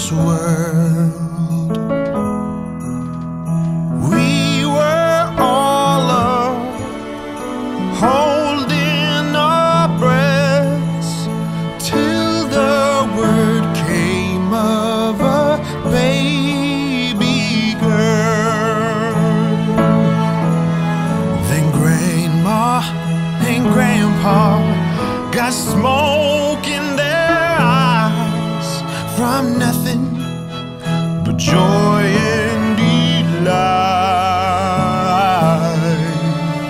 this world. We were all alone, holding our breaths, till the word came of a baby girl. Then Grandma and Grandpa got smoke in their eyes from nothing but joy and delight,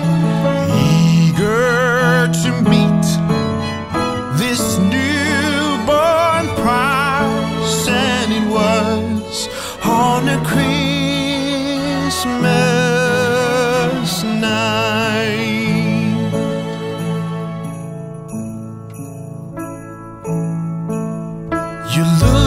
eager to meet this newborn prize. And it was on a Christmas night. You look